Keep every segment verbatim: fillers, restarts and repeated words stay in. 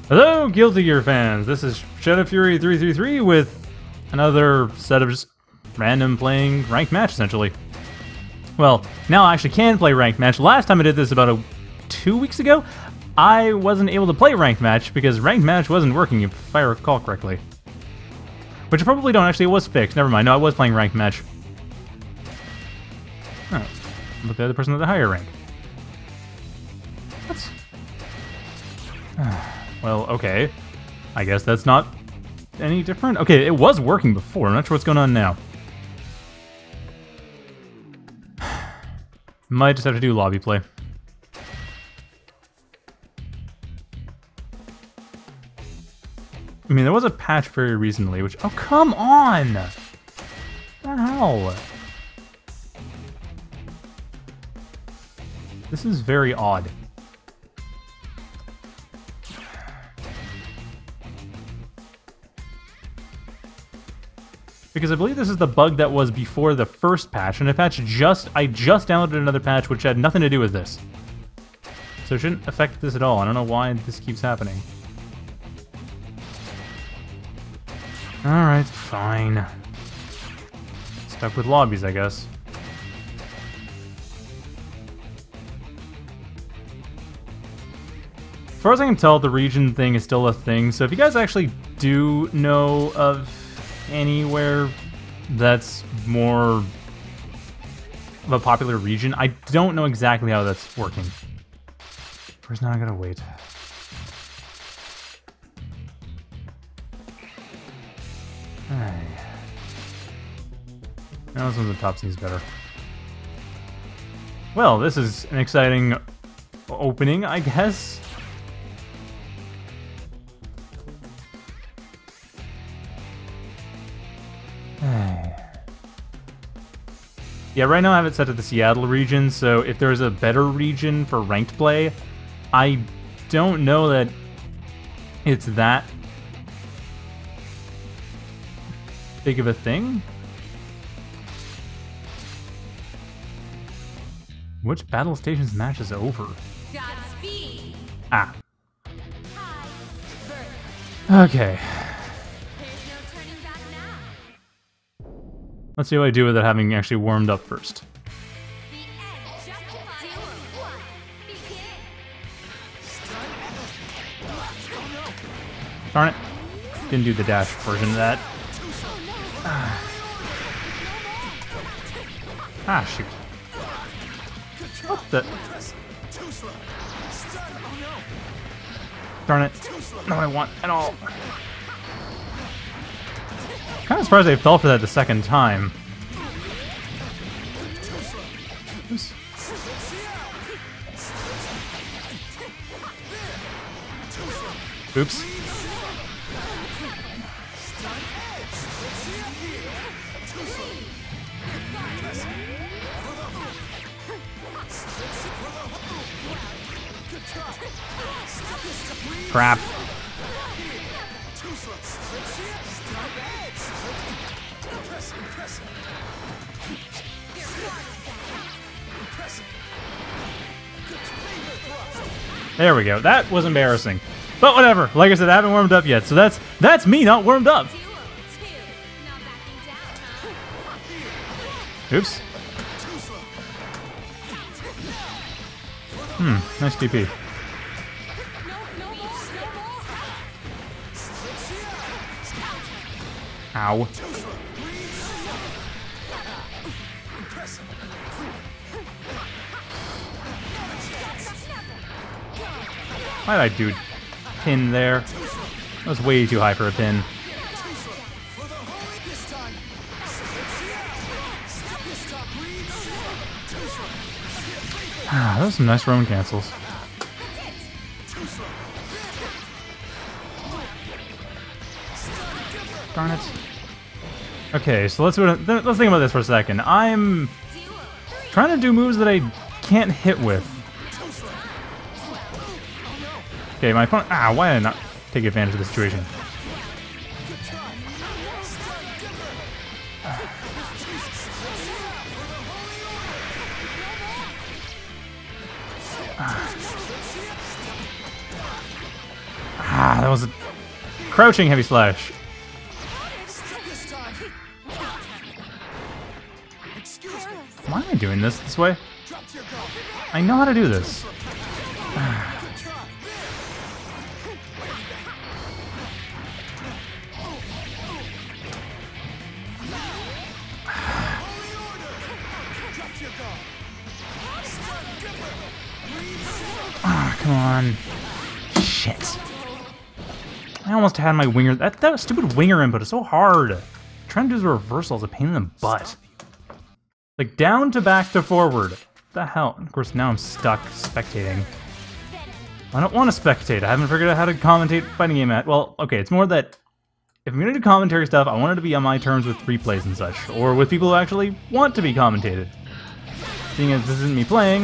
Hello, Guilty Gear fans! This is Shadow Fury three three three with another set of just random playing ranked match, essentially. Well, now I actually can play ranked match. Last time I did this about a, two weeks ago, I wasn't able to play ranked match because ranked match wasn't working, if I recall correctly. Which I probably don't, actually, it was fixed. Never mind, no, I was playing ranked match. Oh, but the other person at the higher rank. That's... Well, okay. I guess that's not any different. Okay, it was working before. I'm not sure what's going on now. Might just have to do lobby play. I mean, there was a patch very recently, which... Oh, come on! What the hell? This is very odd. Because I believe this is the bug that was before the first patch, and the patch just... I just downloaded another patch which had nothing to do with this. So it shouldn't affect this at all. I don't know why this keeps happening. Alright, fine. Stuck with lobbies, I guess. As far as I can tell, the region thing is still a thing, so if you guys actually do know of anywhere that's more of a popular region, I don't know exactly how that's working. Where's now I gotta wait. Hey. Now this one's the top seems better. Well, this is an exciting opening, I guess. Yeah, right now I have it set to the Seattle region, so if there's a better region for ranked play, I don't know that it's that big of a thing. Which battle station's match is over? Godspeed. Ah. Okay. Let's see what I do with it having actually warmed up first. Darn it. Didn't do the dash version of that. Ah, shoot. What the? Darn it. Not what I want at all. Kind of surprised I fell for that the second time. Oops. Oops. Crap. There we go. That was embarrassing. But whatever. Like I said, I haven't warmed up yet. So that's that's me not warmed up. Oops. Hmm. Nice D P. Ow. Why did I do pin there? That was way too high for a pin. Ah, those are some nice Roman cancels. Darn it. Okay, so let's let's think about this for a second. I'm trying to do moves that I can't hit with. Okay, my opponent... Ah, why did I not take advantage of the situation? that was a crouching heavy slash. Why am I doing this this way? I know how to do this. Ah, come on. Shit. I almost had my winger. That, that stupid winger input is so hard. Trying to do the reversal is a pain in the butt. Like, down to back to forward. What the hell? Of course, now I'm stuck spectating. I don't want to spectate. I haven't figured out how to commentate fighting game at. Well, okay, it's more that if I'm going to do commentary stuff, I want it to be on my terms with replays and such. Or with people who actually want to be commentated. Seeing as this isn't me playing.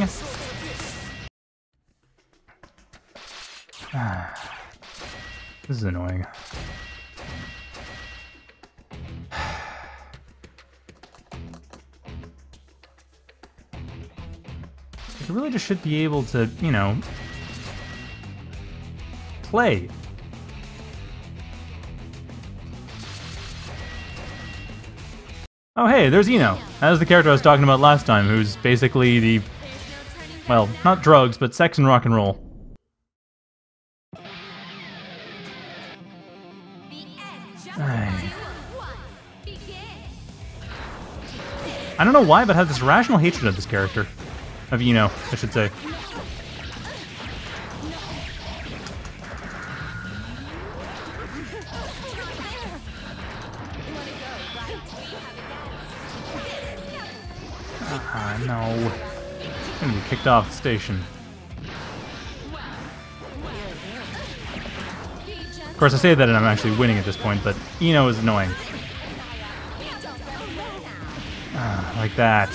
This is annoying. I really just should be able to, you know, play. Oh hey, there's Eno. That's the character I was talking about last time, who's basically the, well, not drugs, but sex and rock and roll. I don't know why, but I have this rational hatred of this character. Of Eno, I should say. Ah, no. I'm gonna be kicked off the station. Of course, I say that and I'm actually winning at this point, but Eno is annoying. Ah, like that.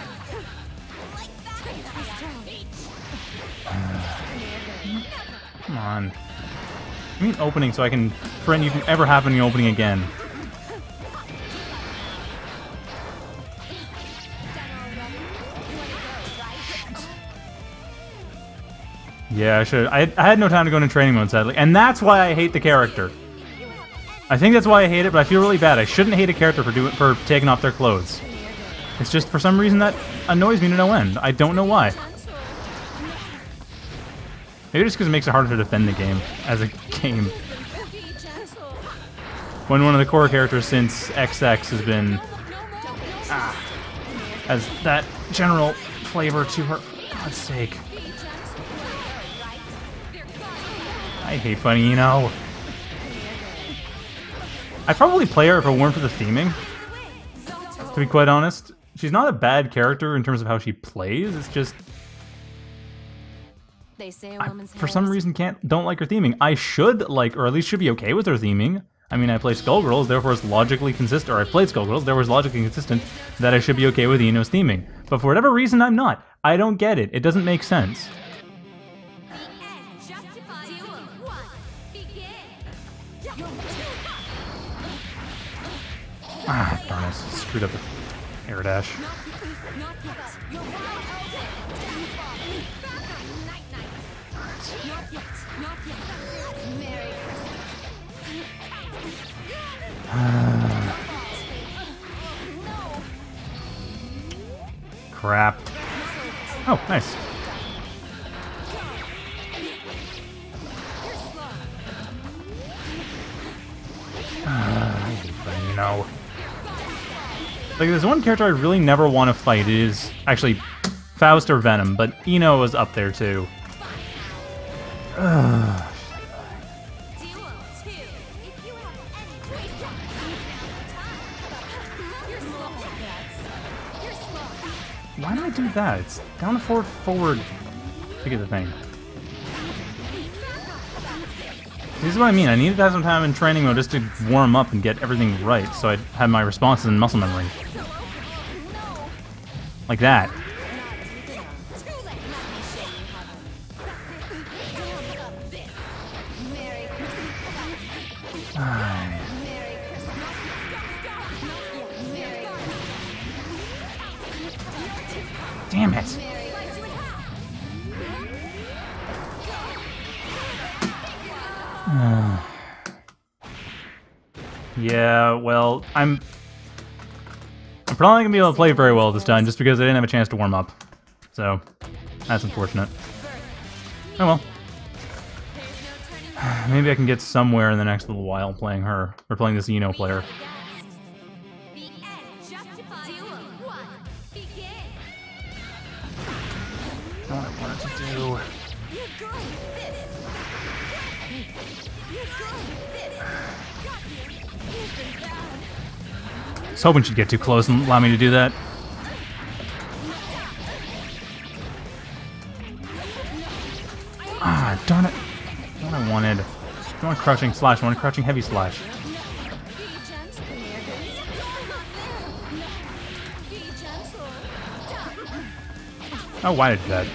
Come on. Give me an opening so I can prevent you from ever having an opening again. Yeah, I should. I, I had no time to go into training mode, sadly. And that's why I hate the character. I think that's why I hate it, but I feel really bad. I shouldn't hate a character for doing for taking off their clothes. It's just, for some reason, that annoys me to no end. I don't know why. Maybe just because it makes it harder to defend the game as a game. When one of the core characters since X X has been... Ah, has that general flavor to her. For God's sake. I hate fighting Eno. I'd probably play her if it weren't for the theming. To be quite honest. She's not a bad character in terms of how she plays, it's just... They say a I, woman's for some reason, can't don't like her theming. I should like, or at least should be okay with her theming. I mean, I play Skullgirls, therefore it's logically consistent, or I played Skullgirls, therefore it's logically consistent that I should be okay with Eno's theming. But for whatever reason, I'm not. I don't get it. It doesn't make sense. Ah, darn it. Screwed up the air dash. Crap. Oh, nice. Uh, you know. Like, there's one character I really never want to fight. It is actually Faust or Venom, but Eno is up there too. Ugh. Why do I do that? It's down to forward, forward to get the thing. This is what I mean. I needed to have some time in training mode just to warm up and get everything right, so I'd have my responses in muscle memory. Like that. Damn it! Uh. Yeah, well, I'm... I'm probably gonna be able to play very well this time, just because I didn't have a chance to warm up. So, that's unfortunate. Oh well. Maybe I can get somewhere in the next little while playing her, or playing this Eno player. Not what I wanted to do. I was hoping she'd get too close and allow me to do that. Ah, darn it. What I wanted. I don't want crouching slash, I want crouching heavy slash. Oh, why did I do that?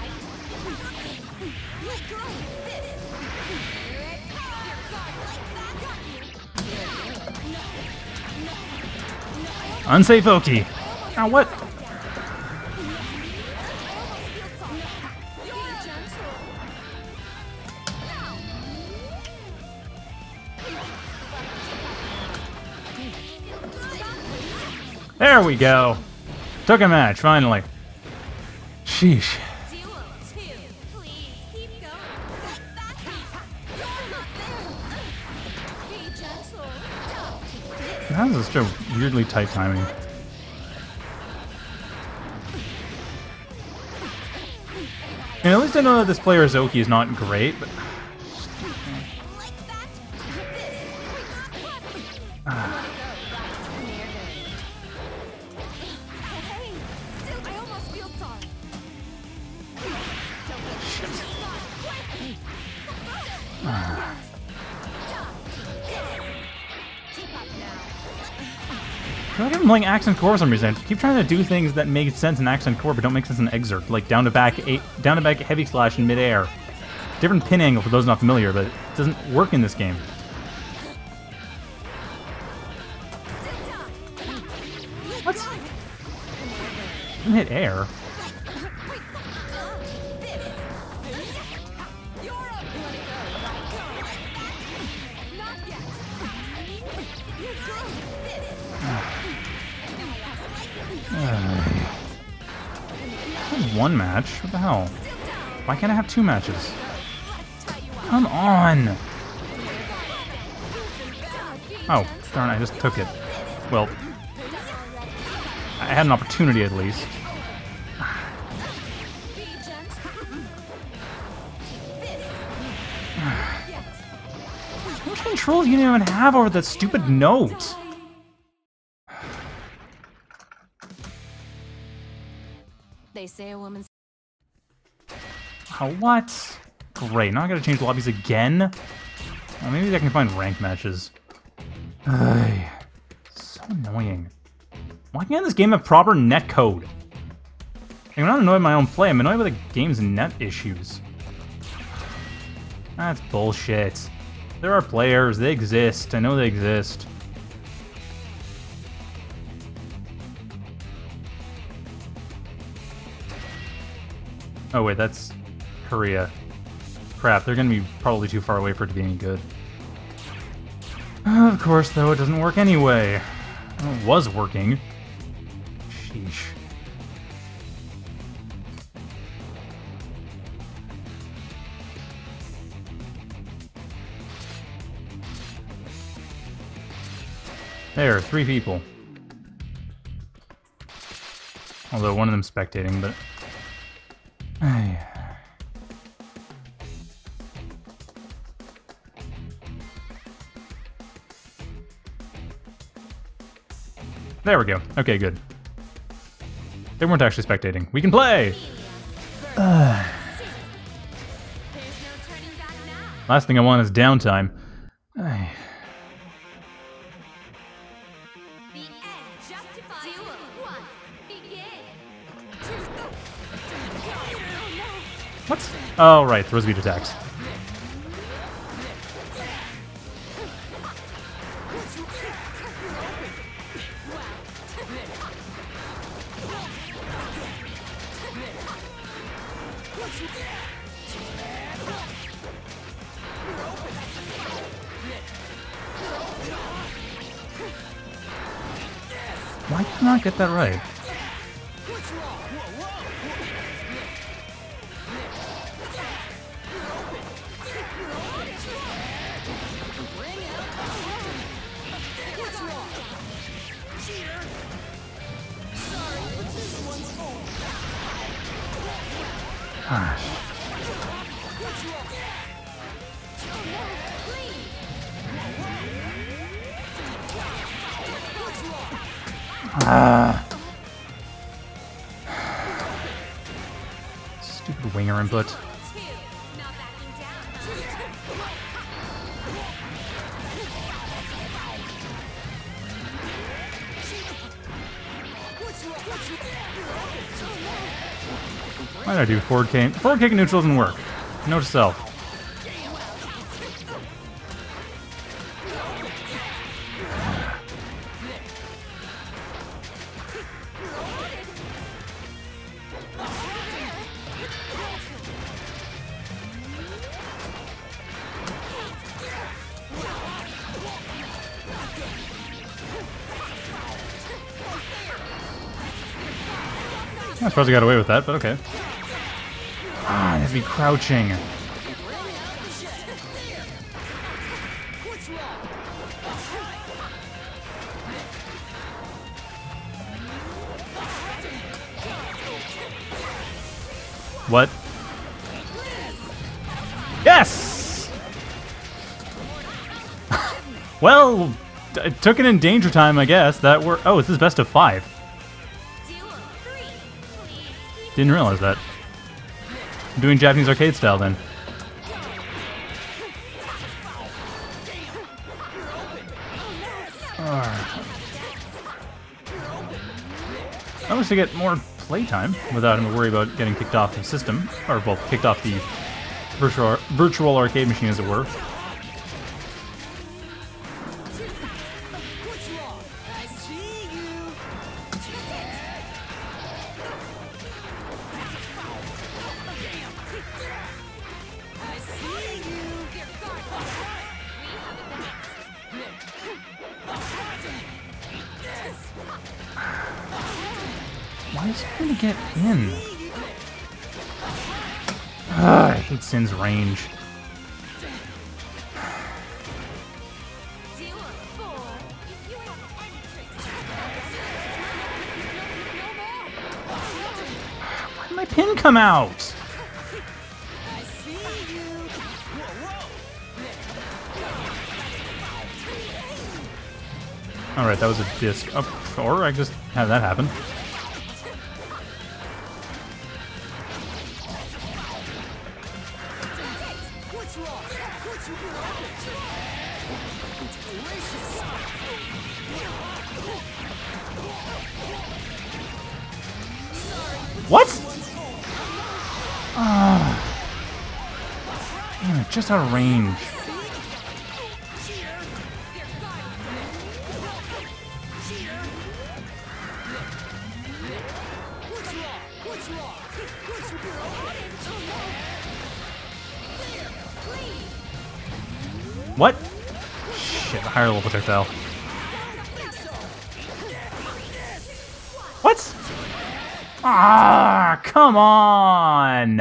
Unsafe Oki. Now what? There we go. Took a match, finally. Sheesh. That was just a weirdly tight timing. And at least I know that this player's Oki is not great, but... Ah. Ah. I feel like I'm playing Accent Core for some reason. I keep trying to do things that make sense in Accent Core but don't make sense in Exert, like down to back eight, down to back heavy slash in midair. Different pin angle for those not familiar, but it doesn't work in this game. What? I didn't hit air. One match? What the hell? Why can't I have two matches? Come on! Oh, darn, I just took it. Well, I had an opportunity at least. How much control do you even have over that stupid note? They say a woman's... Oh, what? Great, now I gotta change lobbies again? Well, maybe I can find rank matches. Ugh, so annoying. Why can't this game have proper netcode? I'm not annoyed by my own play, I'm annoyed by the game's net issues. That's bullshit. There are players, they exist, I know they exist. Oh wait, that's Korea. Crap, they're gonna be probably too far away for it to be any good. Of course, though, it doesn't work anyway. Well, it was working. Sheesh. There, three people. Although one of them's spectating, but... There we go. Okay, good. They weren't actually spectating. We can play! Uh. Last thing I want is downtime. What? Oh, right. Throw speed attacks. I not get that right? Gosh. Ah. Stupid winger input. Why did I do forward kick? Forward kick and neutral doesn't work. Note to self. I suppose I got away with that, but okay. Ah, I have to be crouching. What? Yes! Well, I took it in danger time, I guess. That were oh, this is best of five. Didn't realize that. I'm doing Japanese arcade style then. Uh, I wish to get more playtime without having to worry about getting kicked off the system, or well, kicked off the virtual virtual arcade machine, as it were. Why is he gonna get in? Ugh, I hate Sin's range. Why did my pin come out? Alright, that was a disc. Oh, or I just have that happen. What? Ah, oh. Damn it, just out of range. What? Shit, a higher level projectile. What? Ah, come on!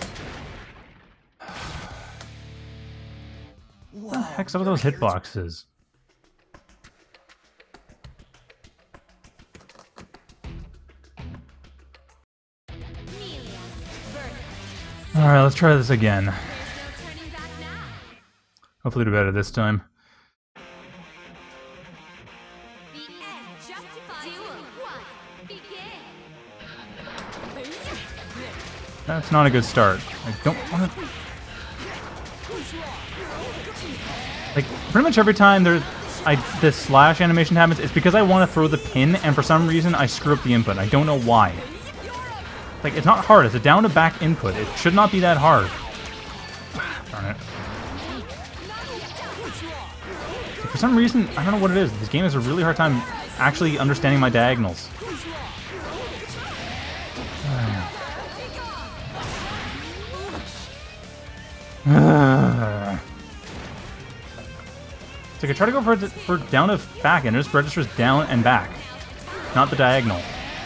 What the heck's up with those hitboxes? Alright, let's try this again. Hopefully do better this time. That's not a good start. I don't want to... Like, pretty much every time there's I this slash animation happens, it's because I want to throw the pin, and for some reason I screw up the input. I don't know why. Like, it's not hard. It's a down to back input. It should not be that hard. Darn it. For some reason, I don't know what it is. This game has a really hard time actually understanding my diagonals. It's like I try to go for for down to back and it just registers down and back. not the diagonal.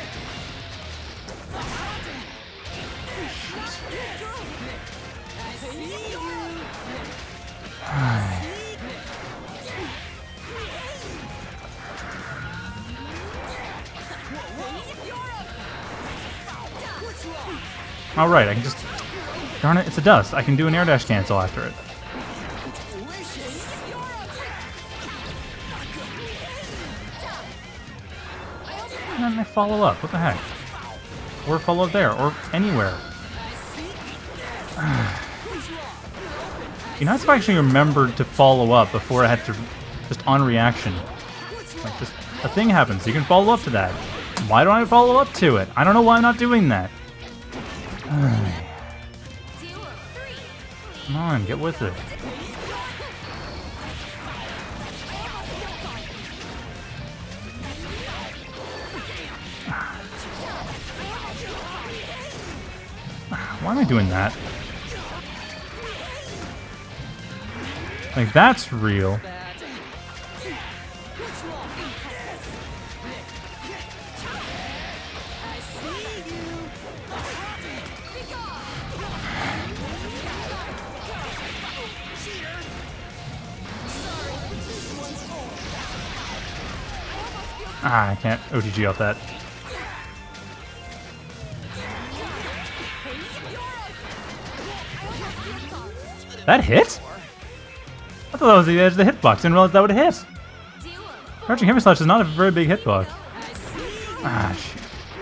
Alright, I can just... Darn it, it's a dust. I can do an air dash cancel after it. And then I follow up. What the heck? Or follow up there, or anywhere. You know, if I actually remembered to follow up before I had to... Just on reaction. Like, just a thing happens. You can follow up to that. Why don't I follow up to it? I don't know why I'm not doing that. Come on, get with it. Why am I doing that? Like, that's real. Ah, I can't O T G off that. That hit? I thought that was the edge of the hitbox. Didn't realize that would hit. Crouching Hammer Slash is not a very big hitbox. Ah, shit.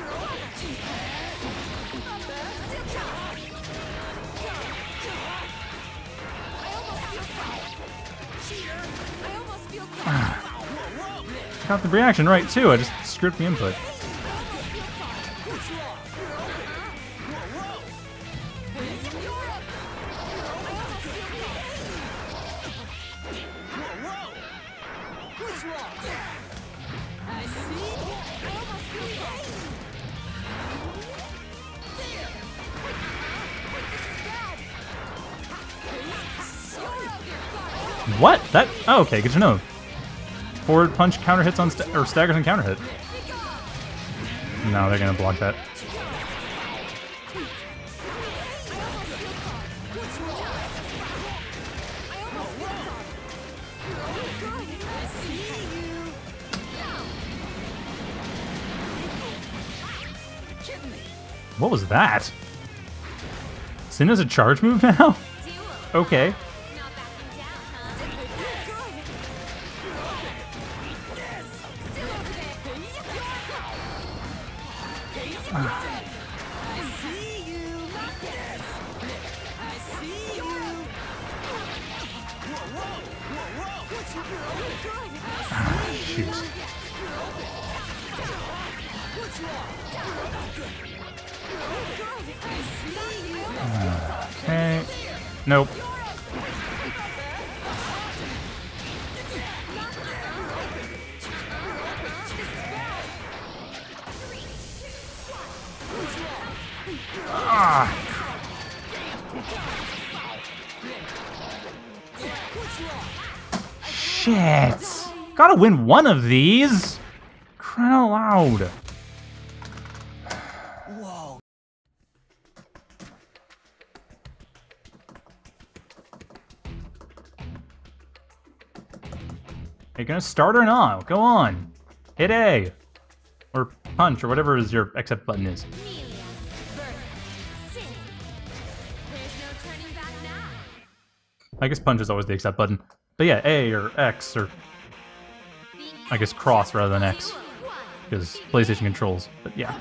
Ah. Got the reaction right too. I just screwed the input. What? That? Oh, okay. Good to know. Forward punch counter hits on st or staggers and counter hit. No, they're gonna block that. What was that? Sin is a charge move now? Okay. Shoot. Okay. Nope. Ah. Shit. Gotta win one of these. Crying out loud. Whoa. Are you gonna start or not? Go on. Hit A. Or punch, or whatever is your accept button is. I guess punch is always the accept button. But yeah, A or X or I guess cross rather than X. Because PlayStation controls. But yeah.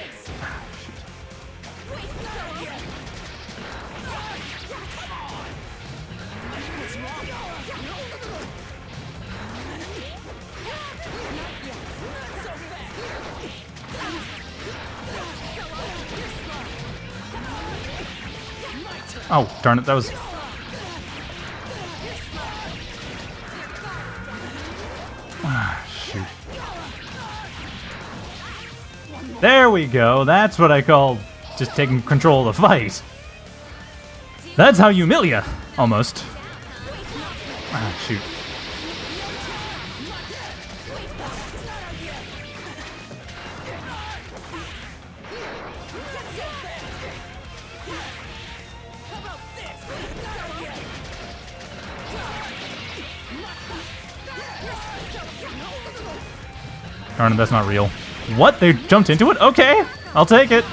Oh, darn it, that was... Ah, shoot. There we go, that's what I call just taking control of the fight. That's how you Millia, almost. Ah, shoot. Darn it, that's not real. What? They jumped into it? Okay, I'll take it.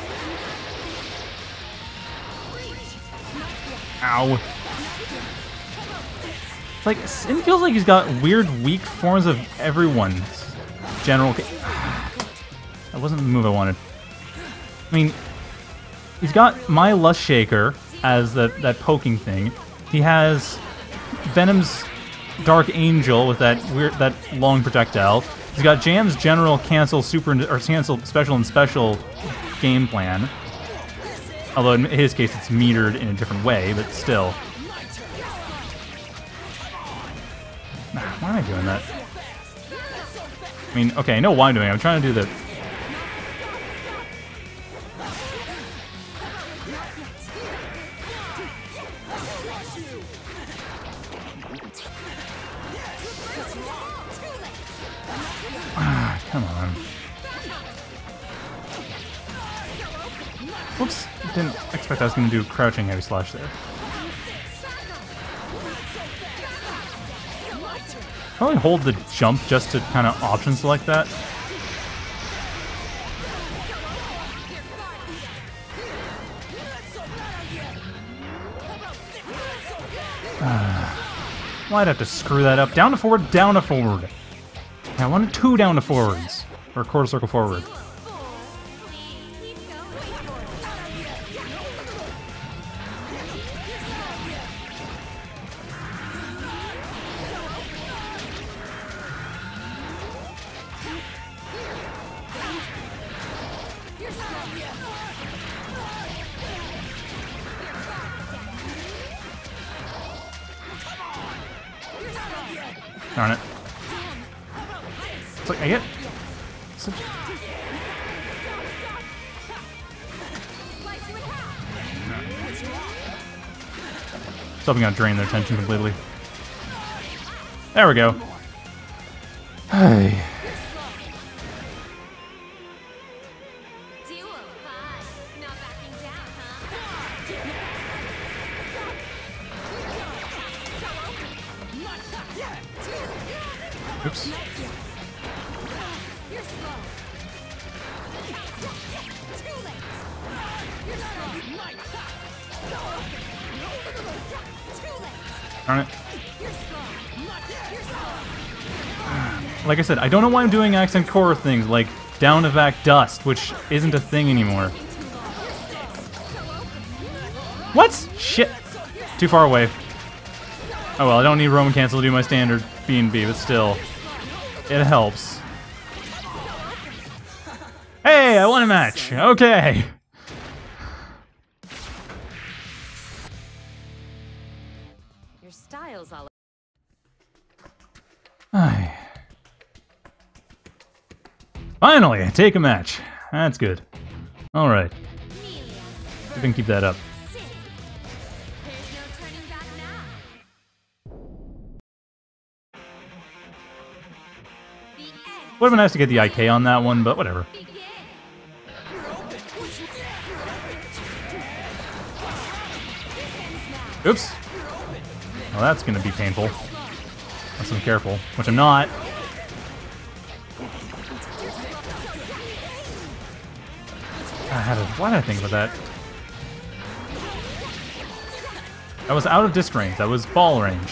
Ow. It's like, it feels like he's got weird, weak forms of everyone's general. That wasn't the move I wanted. I mean, he's got my Lust Shaker as the, that poking thing. He has Venom's Dark Angel with that weird, that long projectile. He's got Jam's general cancel super or cancel special and special game plan. Although in his case it's metered in a different way, but still. Why am I doing that? I mean, okay, I know why I'm doing it. I'm trying to do the... Ah, come on. Whoops, didn't expect I was going to do crouching heavy slash there. Probably hold the jump just to kind of option select that. Uh, why'd I have to screw that up? Down to forward, down to forward. Yeah, I wanted two down to forwards. Or quarter circle forward. Darn it. It's like, I get... Such... Something gonna drain their attention completely. There we go. Hey. Oops. Darn it. Like I said, I don't know why I'm doing accent core things like down to vac dust, which isn't a thing anymore. What? Shit. Too far away. Oh well, I don't need Roman cancel to do my standard B and B, but still. It helps. Hey, I won a match! Okay! Your style's all... Finally, I take a match. That's good. Alright. We can keep that up. Would have been nice to get the I K on that one, but whatever. Oops. Well, that's gonna be painful. Unless I'm careful, which I'm not. I had a, why did I think about that? That was out of disc range. That was ball range.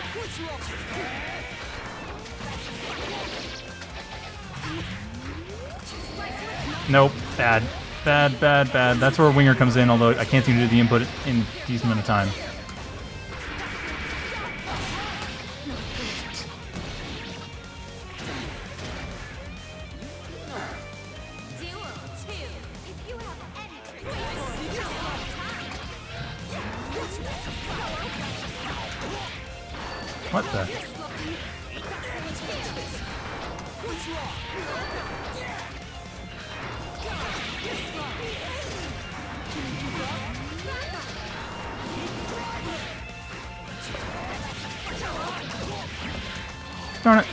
Nope. Bad. Bad, bad, bad. That's where Winger comes in, although I can't seem to do the input in a decent amount of time. What the? Darn it.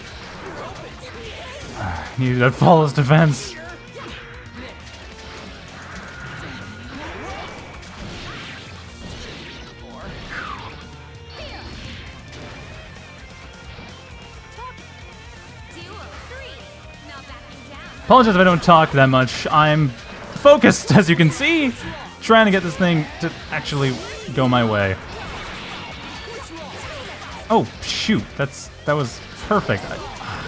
Needed that flawless defense. Apologize if I don't talk that much. I'm focused, as you can see, trying to get this thing to actually go my way. Oh, shoot. That's that was perfect. I,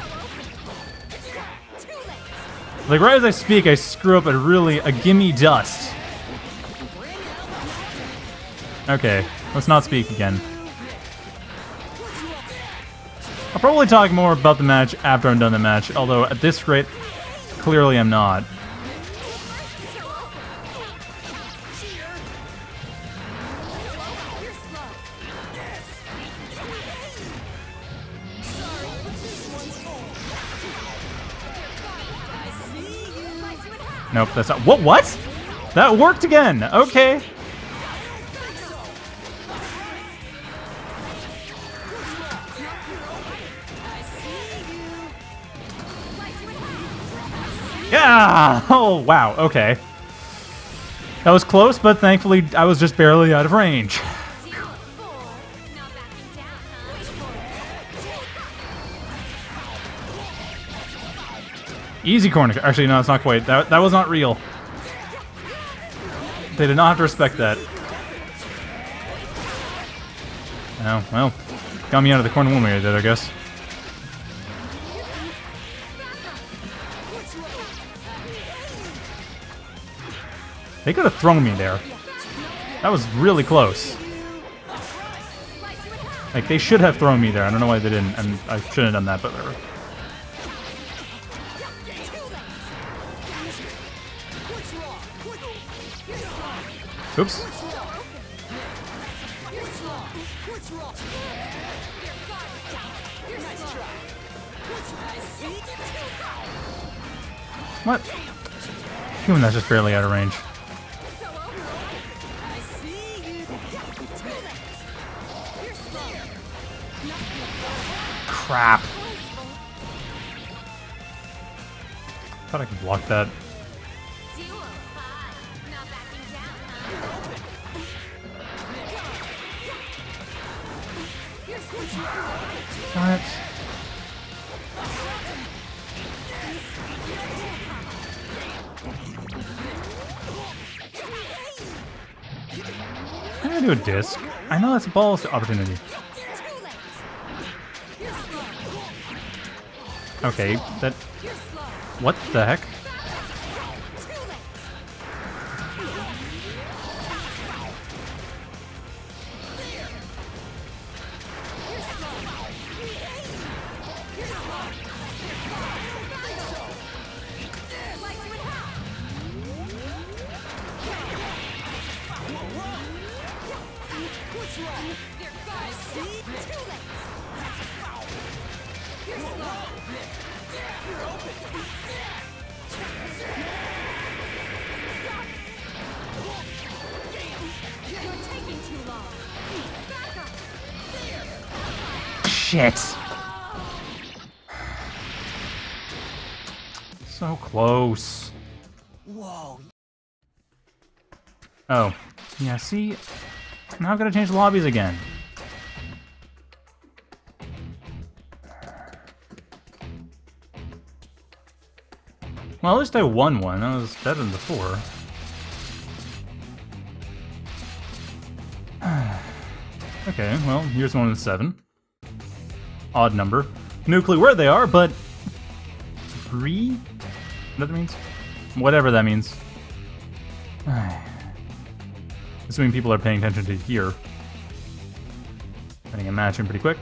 like, right as I speak, I screw up a really a gimme dust. Okay, let's not speak again. I'll probably talk more about the match after I'm done the match, although at this rate, clearly I'm not. Nope, that's not. What? What? That worked again. Okay. Yeah! Oh, wow. Okay. That was close, but thankfully I was just barely out of range. Easy corner. Actually, no, it's not quite. That, that was not real. They did not have to respect that. Oh, well. Got me out of the corner one way I did, I guess. They could have thrown me there. That was really close. Like, they should have thrown me there. I don't know why they didn't, and I shouldn't have done that, but whatever. Oops. What? Even that's just barely out of range. Crap. Thought I could block that. Darn it. I'm gonna do a disc. I know that's a balls opportunity. Okay, that... What the heck? Shit! So close. Whoa. Oh. Yeah, see? Now I've got to change the lobbies again. Well, at least I won one. That was better than before. Okay, well, here's one with seven. Odd number. No clue where they are, but... Three? What that means? Whatever that means. Assuming people are paying attention to here. Getting a match in pretty quick.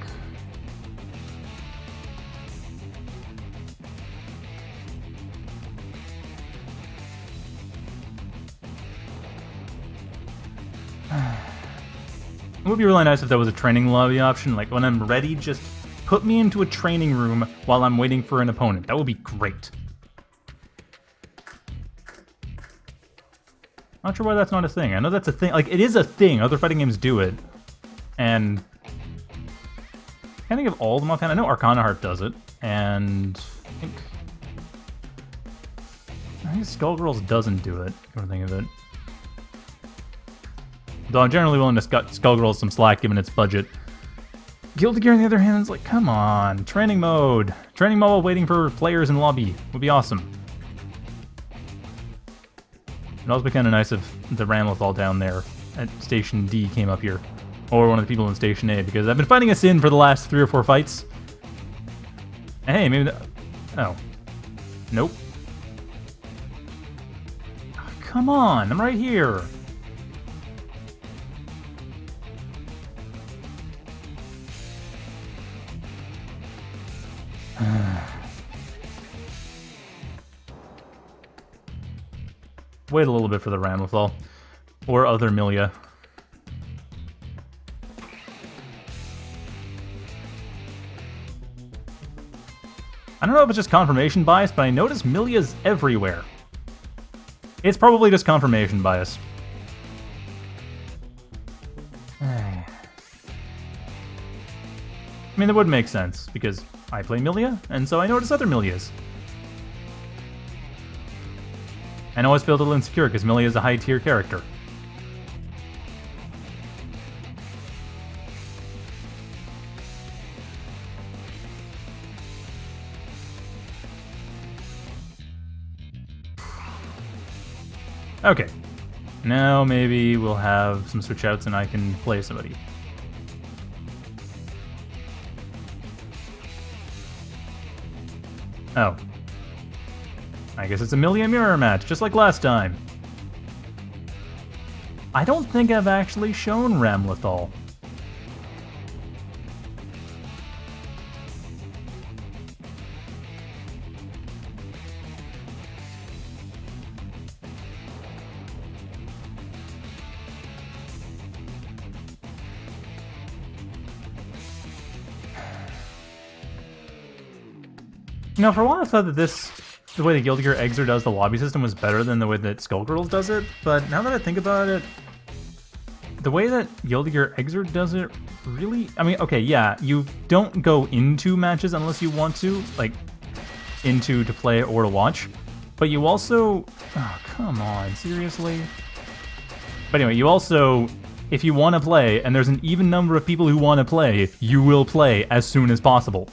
It would be really nice if there was a training lobby option, like when I'm ready, just put me into a training room while I'm waiting for an opponent. That would be great. Not sure why that's not a thing. I know that's a thing. Like, it is a thing. Other fighting games do it. And I can't think of all of them offhand. I know Arcana Heart does it. And I think... I think Skullgirls doesn't do it, come to think of it. Though I'm generally willing to cut Skullgirls some slack given its budget. Guilty Gear, on the other hand, is like, come on. Training mode. Training mode while waiting for players in lobby would be awesome. It'd also be kind of nice if the Ramlethal down there at Station D came up here. Or one of the people in Station A, because I've been fighting a Sin for the last three or four fights. And hey, maybe the... Oh. Nope. Oh, come on, I'm right here. Wait a little bit for the Ramlethal. Or other Millia. I don't know if it's just confirmation bias, but I notice Millia's everywhere. It's probably just confirmation bias. I mean, that would make sense, because I play Millia, and so I notice other Millias. I always feel a little insecure, because Millia is a high-tier character. Okay, now maybe we'll have some switch outs and I can play somebody. Oh. I guess it's a Millia mirror match, just like last time. I don't think I've actually shown Ramlethal. You know, for a while I thought that this, the way that Guilty Gear Exer does the lobby system was better than the way that Skullgirls does it, but now that I think about it, the way that Guilty Gear Exer does it really, I mean, okay, yeah, you don't go into matches unless you want to, like, into to play or to watch, but you also, oh, come on, seriously? But anyway, you also, if you want to play, and there's an even number of people who want to play, you will play as soon as possible.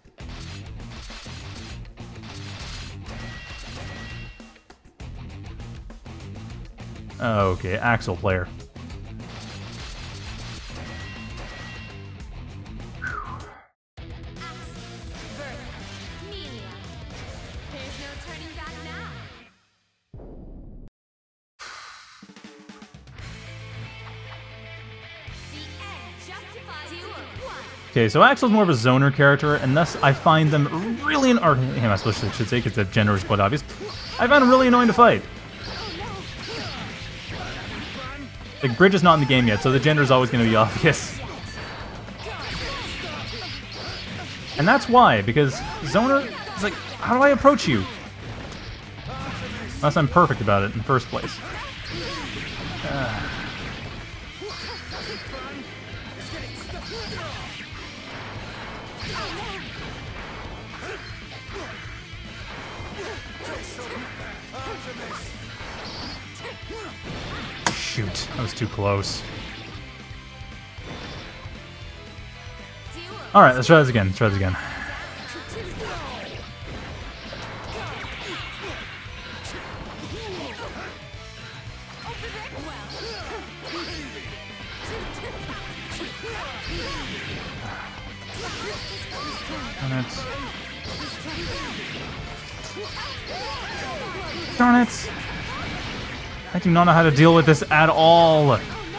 Okay, Axel player. Okay, so Axel's more of a zoner character, and thus I find them really an or him I suppose I should say, because the gender is quite obvious. I find them really annoying to fight. Like, Bridge is not in the game yet, so the gender is always going to be obvious. And that's why, because Zoner is like, how do I approach you? Unless I'm perfect about it in the first place. Uh. Shoot, that was too close. Alright, let's try this again, let's try this again. Darn it. Darn it! I do not know how to deal with this at all.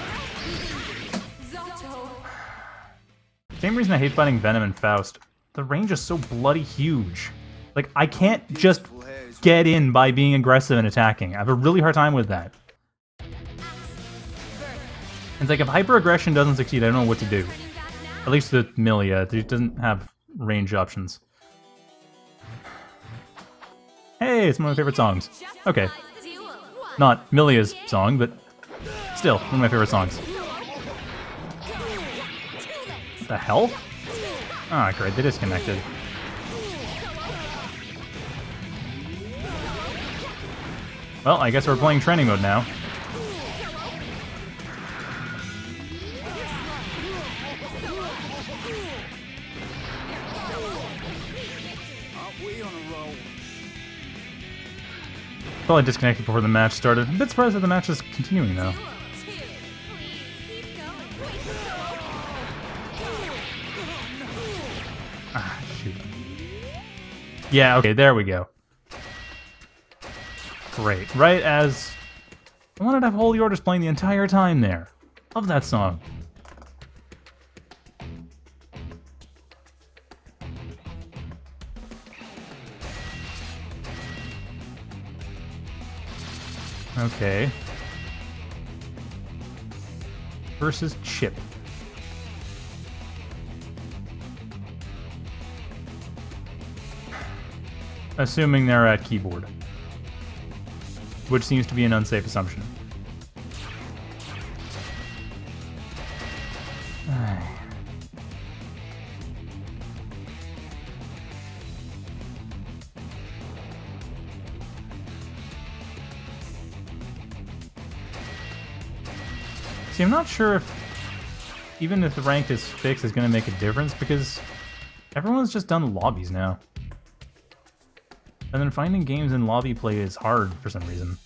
Same reason I hate fighting Venom and Faust. The range is so bloody huge. Like, I can't just get in by being aggressive and attacking. I have a really hard time with that. It's like, if hyper-aggression doesn't succeed, I don't know what to do. At least with Millia, it doesn't have range options. Hey, it's one of my favorite songs. Okay. Not Millia's song, but still, one of my favorite songs. What the hell? Ah, oh, great, they disconnected. Well, I guess we're playing training mode now. Probably disconnected before the match started. I'm a bit surprised that the match is continuing though. Ah, shoot. Yeah, okay, there we go. Great. Right as... I wanted to have Holy Orders playing the entire time there. Love that song. Okay. Versus Chip. Assuming they're at keyboard. Which seems to be an unsafe assumption. See, I'm not sure if even if the rank is fixed is going to make a difference, because everyone's just done lobbies now. And then finding games in lobby play is hard for some reason.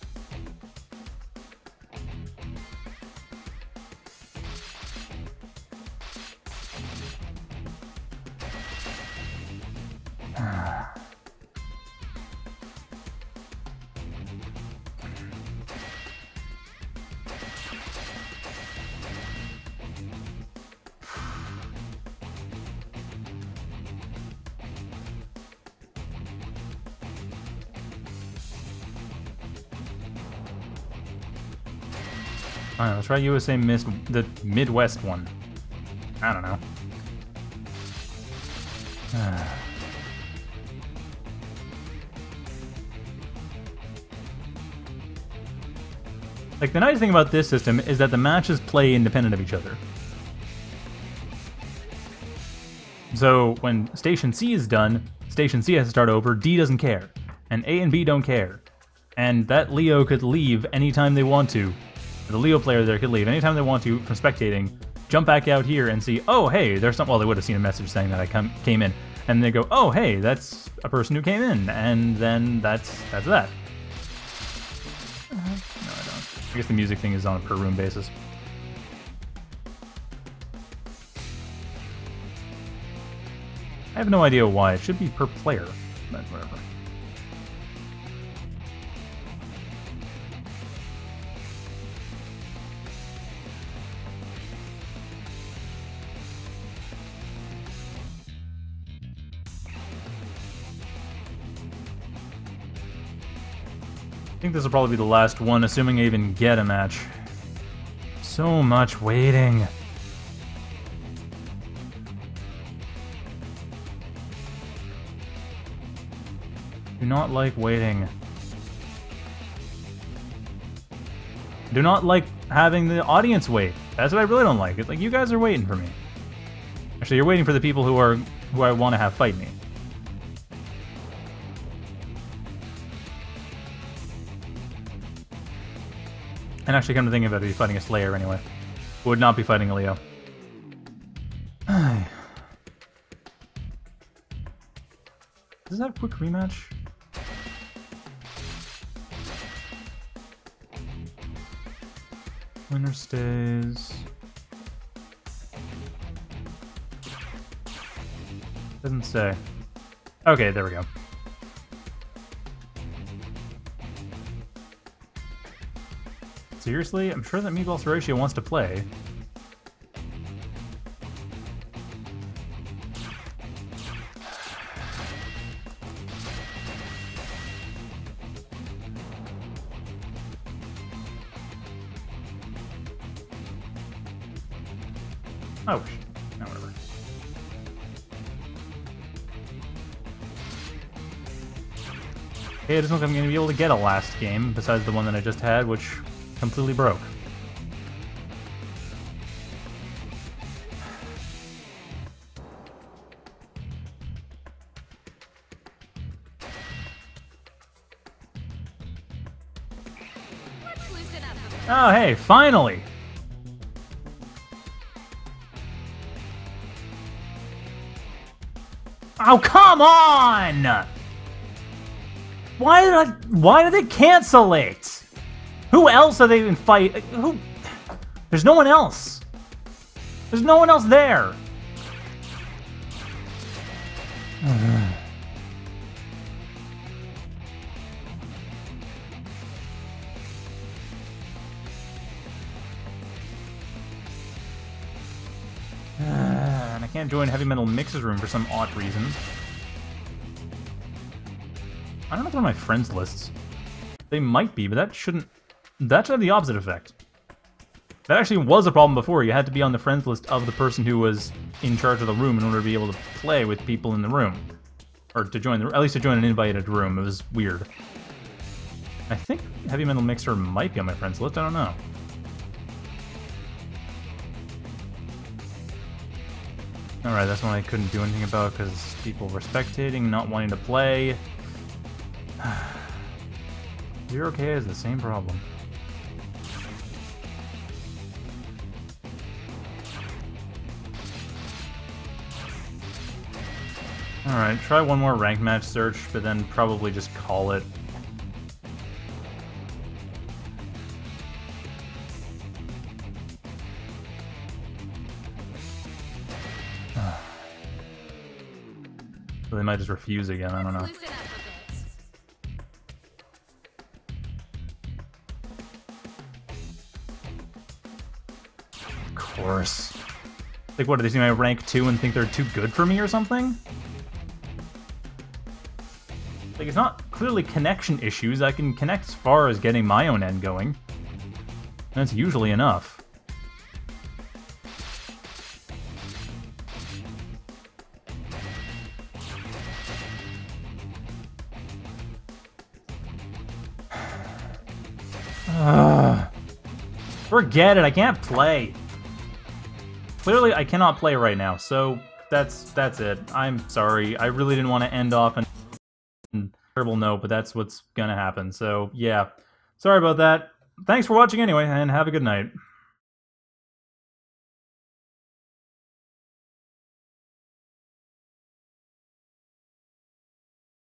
Alright, let's try U S A Miss, the Midwest one. I don't know. Like, the nice thing about this system is that the matches play independent of each other. So, when Station C is done, Station C has to start over, D doesn't care. And A and B don't care. And that Leo could leave anytime they want to. The Leo player there could leave anytime they want to from spectating, jump back out here and see, oh, hey, there's some... Well, they would have seen a message saying that I come, came in. And they go, oh, hey, that's a person who came in. And then that's that's that. Uh, no, I don't. I guess the music thing is on a per-room basis. I have no idea why. It should be per player, but whatever. I think this will probably be the last one, assuming I even get a match. So much waiting. Do not like waiting. Do not like having the audience wait. That's what I really don't like. It's like, you guys are waiting for me. Actually, you're waiting for the people who are who I want to have fight me. And actually, come to think of it, I'd be fighting a Slayer anyway. Would not be fighting a Leo. Does that have a quick rematch? Winner stays. Doesn't say. Okay, there we go. Seriously? I'm sure that Meatball Horatio wants to play. Oh, shit. No, whatever. Okay, it doesn't look like I'm going to be able to get a last game, besides the one that I just had, which completely broke. Let's loosen up. Oh, hey, finally! Oh, come on! Why did I, why did they cancel it? Who else are they in fight? Who? There's no one else. There's no one else there. And I can't join Heavy Metal Mix's room for some odd reason. I don't know if they're on my friends lists. They might be, but that shouldn't... That should have the opposite effect. That actually was a problem before. You had to be on the friends list of the person who was in charge of the room in order to be able to play with people in the room. Or to join the... At least to join an invited room. It was weird. I think Heavy Metal Mixer might be on my friends list. I don't know. Alright, that's one I couldn't do anything about because people were spectating, not wanting to play. Zero K is the same problem. Alright, try one more ranked match search, but then probably just call it. So they might just refuse again, I don't know. Of course. Like, what, do they see my rank two and think they're too good for me or something? Like, it's not clearly connection issues. I can connect as far as getting my own end going. That's usually enough. Uh, forget it, I can't play. Clearly, I cannot play right now, so that's that's it. I'm sorry. I really didn't want to end off on a terrible note, but that's what's gonna happen. So, yeah. Sorry about that. Thanks for watching anyway, and have a good night.